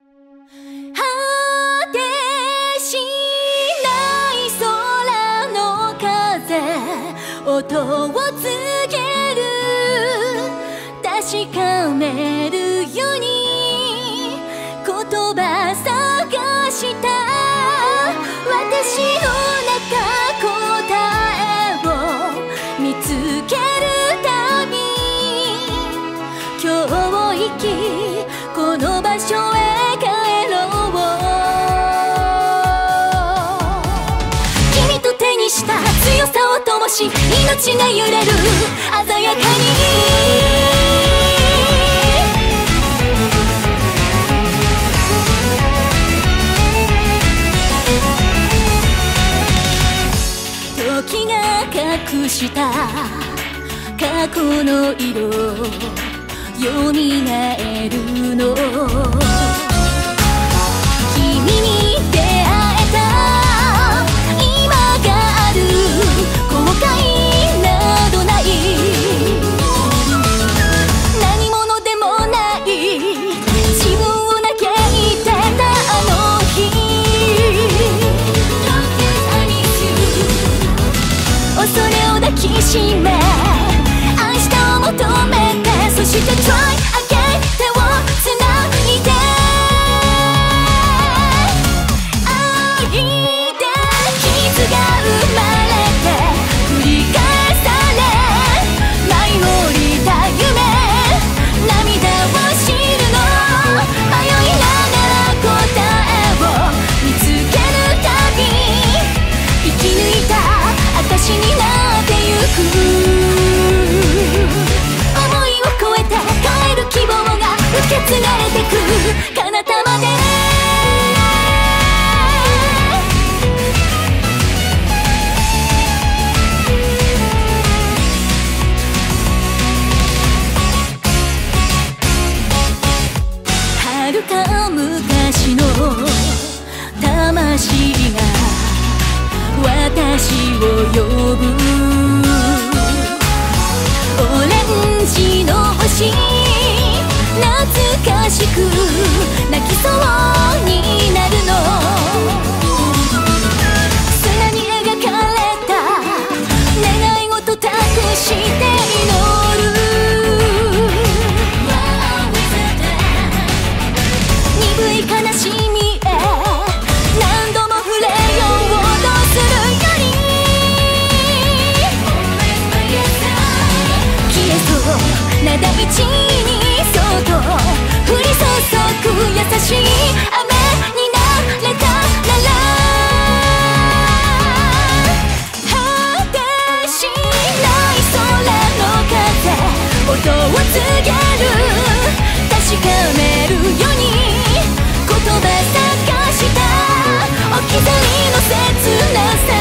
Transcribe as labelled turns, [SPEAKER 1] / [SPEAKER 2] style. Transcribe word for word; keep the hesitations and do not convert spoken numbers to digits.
[SPEAKER 1] 果てしない空の風、音を告げる、確かめるように言葉探した私の中、答えを見つけるたび、今日生きこの場所へ帰ろう。君と手にした強さを灯し、命が揺れる鮮やかに時が隠した過去の色、蘇るの。君に出会えた今がある、後悔などない、何者でもない自分を嘆いてたあの日、恐れを抱きしめ明日を求めて、そして Try again 手をつないで、愛で傷が生まれて繰り返され、舞い降りた夢、涙を知るの、迷いながら答えを見つけるたび、生き抜いた証になってゆく、思いを超えて帰る希望が受け継がれてく彼方まで。遥か昔の魂が私を呼ぶ、オレンジの星、懐かしく泣きそうになるの、砂に描かれた願い事託して祈る、鈍い悲しみへ何度も触れようとするより、消えそうな大地にそっと降り注ぐ優しい雨になれたなら、果てしない空の風、音を告げる、確かめるように言葉探した、置き去りの切なさ